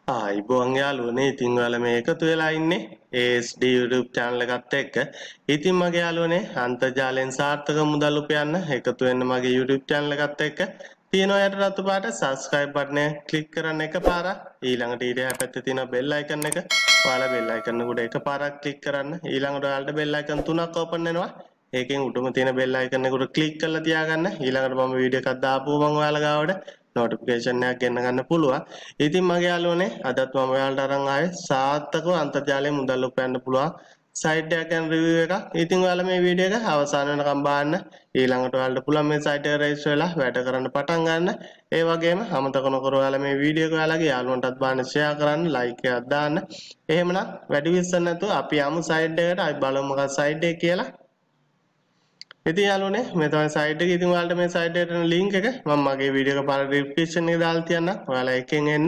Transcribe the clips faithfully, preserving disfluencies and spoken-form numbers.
ආයිබෝන් යාළුවනේ ඉතින් ඔයාලා මේ එකතු වෙලා ඉන්නේ A S D YouTube channel එකත් එක්ක. ඉතින් මගේ යාළුවනේ අන්තර්ජාලයෙන් සාර්ථක මුදල් උපයන්න එකතු වෙන්න මගේ YouTube channel එකත් එක්ක. තියෙනවා යට රතු පාට subscribe button එක click කරන්න එකපාරක්. ඊළඟට ඊට එහා පැත්තේ තියෙන bell icon එක. ඔයාලා bell icon එක උඩ එකපාරක් click කරන්න. ඊළඟට ඔයාලට bell icon තුනක් open වෙනවා. ඒකෙන් උඩම තියෙන bell icon එක උඩ click කරලා තියාගන්න. ඊළඟට මම වීඩියෝ එකක් දාපුවම ඔයාලා ගාවට notification එකක් ගෙන්න ගන්න පුළුවන්. ඉතින් මගේ යාළුවනේ අදත් මම ඔයාලට අරන් ආවේ සාර්ථකව අන්තර්ජාලයෙන් මුදල් උපයන්න පුළුවන් සයිට් එකක් ගැන රිවිව් එකක්. ඉතින් ඔයාලා මේ වීඩියෝ එක අවසාන වෙනකම් බලන්න. ඊළඟට ඔයාලට පුළුවන් මේ සයිට් එක රෙජිස්ටර් වෙලා වැඩ කරන්න පටන් ගන්න. ඒ වගේම අමතක නොකර ඔයාලා මේ වීඩියෝ එක ඔයාලගේ යාළුවන්ටත් බලන්න ෂෙයා කරන්න, ලයික් එකක් දාන්න. එහෙමනම් වැඩි විශ්සන් නැතුව අපි යමු සයිට් එකට. අපි බලමු මොකක්ද සයිට් එක කියලා. ඉතින් යාළුවනේ මේ තමයි සයිට් එක. ඉතින් ඔයාලට මේ සයිට් එකට යන link එක මම මගේ වීඩියෝ එක පාර description එකේ දාලා තියන්නම්. ඔයාලා එකෙන් එන්න.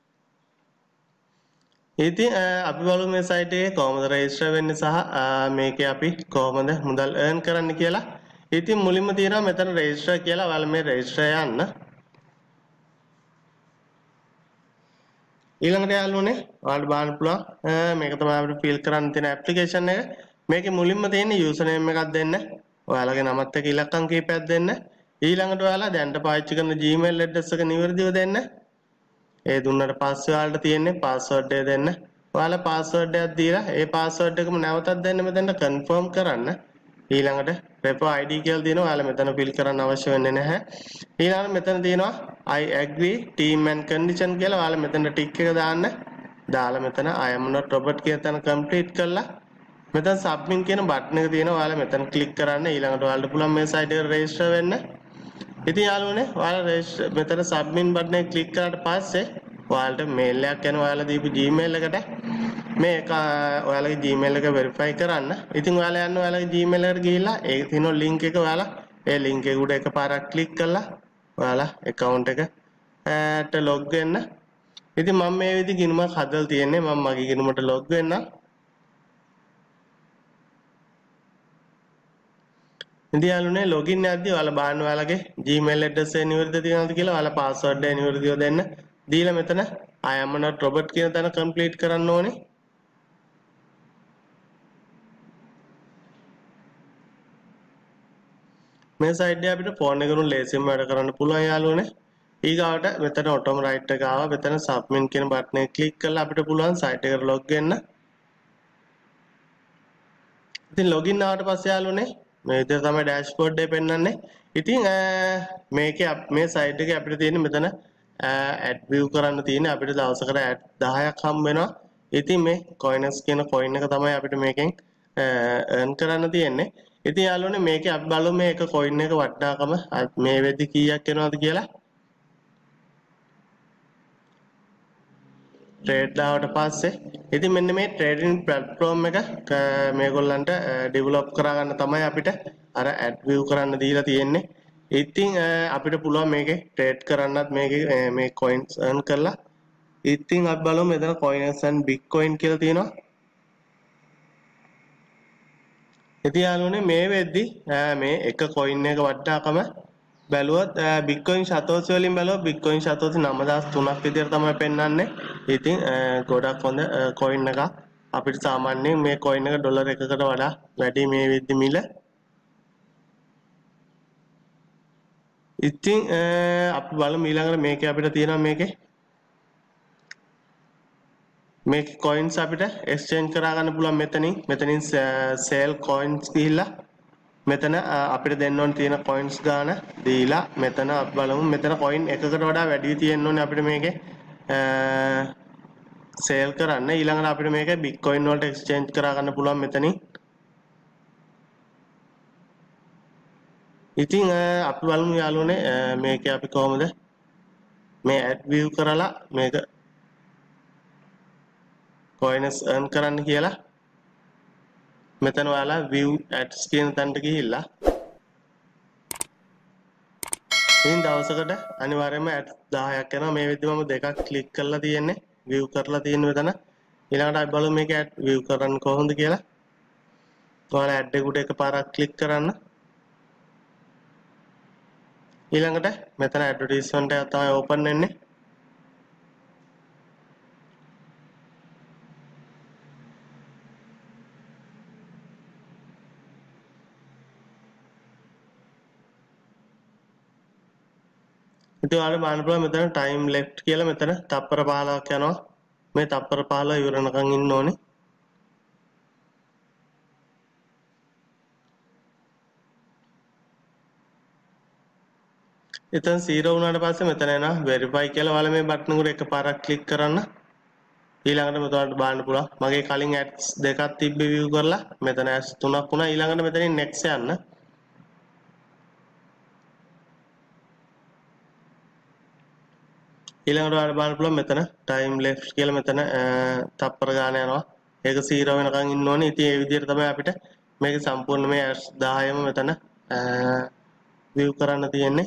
ඉතින් අපි බලමු මේ සයිට් එකේ කොහොමද රෙජිස්ටර් වෙන්නේ සහ මේකේ අපි කොහොමද මුදල් earn කරන්න කියලා. ඉතින් මුලින්ම තියෙනවා මෙතන රෙජිස්ටර් කියලා. ඔයාලා මේ රෙජිස්ටර් යන්න. ඊළඟට යාළුවනේ ඔයාලට බලන්න පුළුවන් මේක තමයි අපිට fill කරන්න තියෙන application එක. මේකේ මුලින්ම තියෙන user name එකක් දෙන්න. ඔයාලගේ නමත් එක්ක ඉලක්කම් කීපයක් දෙන්න. ඊළඟට ඔයාලා දැනට පාවිච්චි කරන Gmail address එක නිවැරදිව දෙන්න. ඒ දුන්නට පස්සේ ඔයාලට තියෙන්නේ password එක දෙන්න. ඔයාලා password එකක් දීලා ඒ password එකම නැවතත් දෙන්න මෙතනට confirm කරන්න. ඊළඟට repo I D කියලා දෙනවා. ඔයාලා මෙතන fill කරන්න අවශ්‍ය වෙන්නේ නැහැ. ඊළඟට මෙතන තියෙනවා I agree term and condition කියලා. ඔයාලා මෙතන tick එක දාන්න. දාලා මෙතන I am not robot කියන තැන complete කරලා මෙතන submit කියන බටන් එක තියෙනවා. ඔයාලා මෙතන click කරන්න. ඊළඟට ඔයාලට පුළුවන් මේ site එකට register වෙන්න. ඉතින් යාළුවනේ ඔයාලා register මෙතන submit බටන් එක click කරාට පස්සේ ඔයාලට mail එකක් යනවා. ඔයාලා දීපු Gmail එකට මේක ඔයාලගේ Gmail එක verify කරන්න. ඉතින් ඔයාලා යන්න ඔයාලගේ Gmail එකට ගිහිල්ලා ඒකේ තියෙන link එක ඔයාලා ඒ link එක උඩ එකපාරක් click කරලා ඔයාලා account එකට log වෙන්න. ඉතින් මම මේ විදිහ ගිණුමක් හදලා තියෙන්නේ. මම මගේ ගිණුමට log වෙන්න. ඉතින් යාළුවනේ login යද්දී ඔයාලා බලන්න ඔයාලගේ Gmail address එක නිවැරදිද තියෙනවද කියලා. ඔයාලා password එක නිවැරදිව දෙන්න. දීලා මෙතන I am not robot කියන තැන complete කරන්න ඕනේ. මේ site එක අපිට phone එකකින් ලේසියෙන් වැඩ කරන්න පුළුවන් යාළුවනේ. ඊගාවට මෙතන autom right එක ආවා. මෙතන submit කියන බටන් එක click කරලා අපිට පුළුවන් site එකට log වෙන්න. ඉතින් login ආවට පස්සේ යාළුවනේ මේ විදිහට තමයි dashboard එක පෙන්වන්නේ. ඉතින් මේකේ මේ site එකේ අපිට තියෙන මෙතන add view කරන්න තියෙන අපිට දවසකට add දහයක් හම්බ වෙනවා. ඉතින් මේ coins කියන coin එක තමයි අපිට මේකෙන් earn කරන්න තියෙන්නේ. ඉතින් යාළුවනේ මේකේ අපි බලමු මේ එක coin එක වටිනාකම මේ වෙද්දි කීයක් වෙනවද කියලා. trade දාවට පස්සේ ඉතින් මෙන්න මේ trading platform එක මේගොල්ලන්ට develop කරගන්න තමයි අපිට අර add view කරන්න දීලා තියෙන්නේ. ඉතින් අපිට පුළුවන් මේකේ trade කරන්නත් මේකේ මේ coins earn කරලා. ඉතින් අපි බලමු මෙතන coins and bitcoin කියලා තියෙනවා. ඉතින් යාළුවනේ මේ වෙද්දි මේ එක coin එක වටිනාකම බැලුවොත් bitcoin සතෝසි වලින් බැලුවොත් bitcoin සතෝසි නවදාස් තුනක් විදිහට තමයි පෙන්වන්නේ. ඉතින් ගොඩක් හොඳ coin එකක්. අපිට සාමාන්‍යයෙන් මේ coin එක ඩොලර් එකකට වඩා වැඩි මේ වෙද්දි මිල. ඉතින් අපි බලමු ඊළඟට මේකේ අපිට තියෙනවා මේකේ මේක coins අපිට exchange කරා ගන්න පුළුවන් මෙතනින්. මෙතනින් sell coins ගිහිල්ලා මෙතන අපිට දෙන්න ඕන තියෙන coins ගාන දීලා මෙතන අපි බලමු මෙතන coin එකකට වඩා වැඩි තියෙන්න ඕනේ අපිට මේකේ sell කරන්න. ඊළඟට අපිට මේක bitcoin වලට exchange කරා ගන්න පුළුවන් මෙතනින්. ඉතින් අපි බලමු යාළුවනේ මේකේ අපි කොහොමද මේ add view කරලා මේක coins earn කරන්න කියලා. මෙතන ඔයාලා view ads කියන තැනට ගිහිල්ලා ඉතින් දවසකට අනිවාර්යයෙන්ම ads දහයක් යනවා. මේ විදිහට මම දෙකක් click කරලා තියෙන්නේ view කරලා තියෙන මෙතන. ඊළඟට අපි බලමු මේක ad view කරන්න කොහොමද කියලා. ඔයාලා ad එකට එකපාරක් click කරන්න. ඊළඟට මෙතන ඇඩ්වර්ටයිස්මන්ට් එක තමයි ඕපන් වෙන්නේ. ඉතින් ඔයාලට බලන්න පුළුවන් මෙතන time left කියලා මෙතන තප්පර පහළොවක් යනවා. මේ තප්පර පහළොව ඉවරනකම් ඉන්න ඕනේ. එතන zero වුණාට පස්සේ මෙතන එනවා verify කියලා. ඔයාලා මේ බටන් එකට එකපාරක් ක්ලික් කරන්න. ඊළඟට මෙතනට බලන්න පුළුවන් මගේ කලින් ads දෙකක් තිබ්බේ view කරලා මෙතන ads තුනක් වුණා. ඊළඟට මෙතනින් next යන්න. ඊළඟට ඔයාලා බලන්න පුළුවන් මෙතන time left කියලා මෙතන තප්පර ගාන යනවා. ඒක zero වෙනකන් ඉන්න ඕනේ. ඉතින් ඒ විදිහට තමයි අපිට මේක සම්පූර්ණ මේ ads දහයම මෙතන view කරන්න තියෙන්නේ.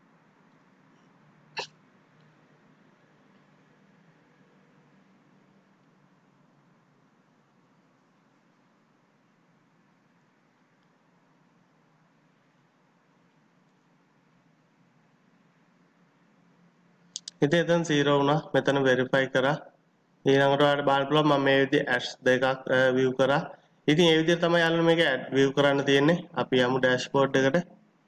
ඉතින් එතන zero වුණා. මෙතන verify කරා. ඊළඟට ඔයාලට බලන්න පුළුවන් මම මේ විදිහේ ads දෙකක් view කරා. ඉතින් ඒ විදිහට තමයි යාළුවනේ මේක ad view කරන්න තියෙන්නේ. අපි යමු dashboard එකට.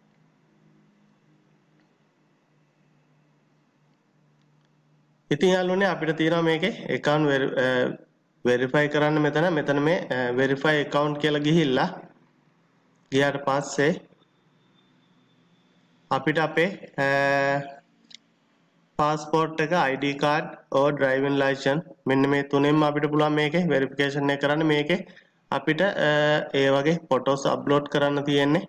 ඉතින් යාළුවනේ අපිට තියෙනවා මේකේ account verify කරන්න මෙතන මෙතන මේ verify account කියලා ගිහිල්ලා ගියාට පස්සේ අපිට අපේ passport එක I D card or driving license මෙන්න මේ තුනෙන්ම අපිට පුළුවන් මේකේ verification එක කරන්න. මේකේ අපිට ඒ වගේ photos upload කරන්න තියෙන්නේ.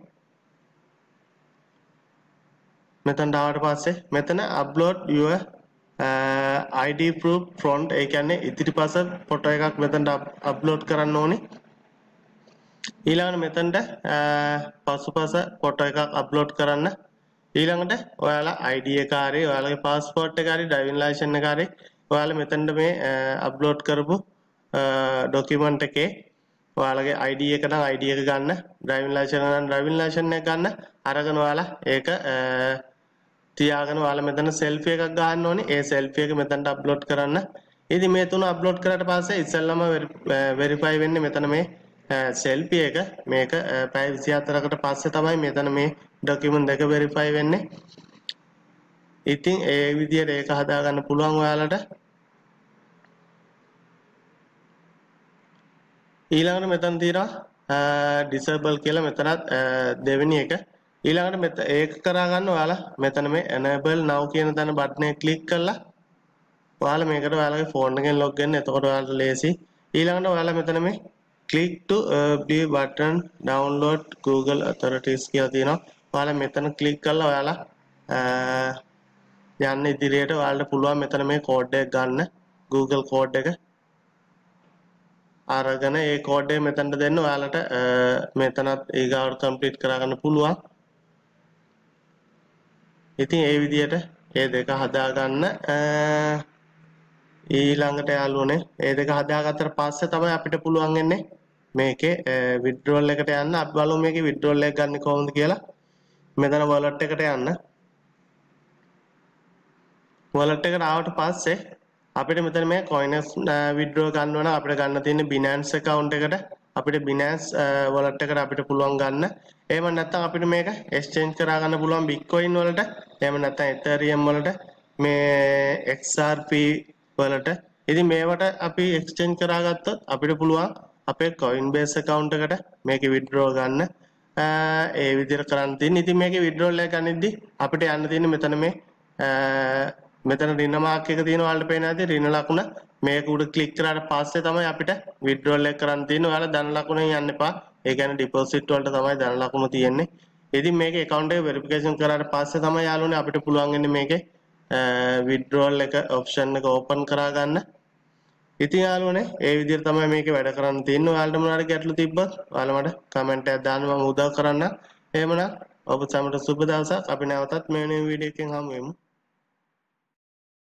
මෙතන ආවට පස්සේ මෙතන upload your uh, I D proof front ඒ කියන්නේ ඉදිරිපස ෆොටෝ එකක් මෙතනට upload කරන්න ඕනේ. ඊළඟට මෙතනට පසුපස ෆොටෝ එකක් upload කරන්න. ඊළඟට ඔයාලා I D එක හරි ඔයාලගේ passport එක හරි driving license එක හරි ඔයාලා මෙතනට මේ upload කරපු document එකේ ඔයාලගේ I D එක නම් I D එක ගන්න, driving license නම් driving license එක ගන්න. අරගෙන ඔයාලා ඒක තියාගෙන ඔයාලා මෙතන selfie එකක් ගන්න ඕනේ. ඒ selfie එක මෙතනට upload කරන්න. ඉතින් මේ තුන upload කරාට පස්සේ ඉස්සෙල්ලාම verify වෙන්නේ මෙතන මේ selfie එක. මේක පැය විසිහතරකට පස්සේ තමයි මෙතන මේ document දෙක verify වෙන්නේ. ඉතින් ඒ විදිහට ඒක හදාගන්න පුළුවන් ඔයාලට. ඊළඟට මෙතන තියෙනවා disable කියලා මෙතනත් දෙවෙනි එක. ඊළඟට මෙත ඒක කරා ගන්න ඔයාලා මෙතන මේ enable now කියන තැන බටන් එක ක්ලික් කරලා ඔයාලා මේකට ඔයාලගේ ෆෝන් එකෙන් log වෙන්න. එතකොට ඔයාලට ලේසි. ඊළඟට ඔයාලා මෙතන මේ click to uh, play button download Google authorities කියලා තියෙනවා. ඔයාලා මෙතන ක්ලික් කරලා ඔයාලා යන්න ඉදිරියට ඔයාලට පුළුවන් මෙතන මේ කෝඩ් එක ගන්න. Google කෝඩ් එක අරගෙන ඒ කෝඩ් එක මෙතනට දෙන්න. ඔයාලට මෙතනත් ඊගාවට කම්ප්ලීට් කරගන්න පුළුවන්. ඉතින් ඒ විදිහට ඒ දෙක හදාගන්න. ඊළඟට යාළුවනේ ඒ දෙක හදාගත්තට පස්සේ තමයි අපිට පුළුවන් වෙන්නේ මේකේ withdrawal එකට යන්න. අපි බලමු මේකේ withdrawal එක ගන්න කොහොමද කියලා. මෙතන wallet එකට යන්න. wallet එකට ආවට පස්සේ අපිට මෙතන මේ coins withdraw ගන්න ඕන. අපිට ගන්න තියෙන්නේ Binance account එකට. අපිට Binance wallet එකට අපිට පුළුවන් ගන්න. එහෙම නැත්නම් අපිට මේක exchange කරා ගන්න පුළුවන් Bitcoin වලට. එහෙම නැත්නම් Ethereum වලට, මේ X R P වලට. ඉතින් මේවට අපි exchange කරා ගත්තොත් අපිට පුළුවන් අපේ Coinbase account එකට මේක withdraw ගන්න. ඒ විදිහට කරන්න තියෙන්නේ. ඉතින් මේකේ withdrawal එක ගන්නදී අපිට යන්න තියෙන්නේ මෙතන මේ මෙතන රින මාක් එක තියෙනවා. ඔයාලට පේන ඇති රින ලකුණ. මේක උඩ ක්ලික් කරාට පස්සේ තමයි අපිට withdrawal එක කරන්න තියෙන්නේ. ඔයාලා ධන ලකුණෙන් යන්න එපා. ඒ කියන්නේ deposit වලට තමයි ධන ලකුණ තියෙන්නේ. ඉතින් මේකේ account එක verification කරාට පස්සේ තමයි යාළුවනේ අපිට පුළුවන් වෙන්නේ මේකේ withdrawal එක option එක open කරා ගන්න. ඉතින් යාළුවනේ ඒ විදිහට තමයි මේකේ වැඩ කරන්න තියෙන්නේ. ඔයාලට මොනවාරි ගැටලු තිබ්බොත් ඔයාලා මට comment එකක් දාන්න මම උදව් කරන්නම්. එහෙමනම් ඔබ සැමට සුබ දවසක්. අපි නැවතත් මේ වෙන වීඩියෝ එකකින් හමු වෙමු.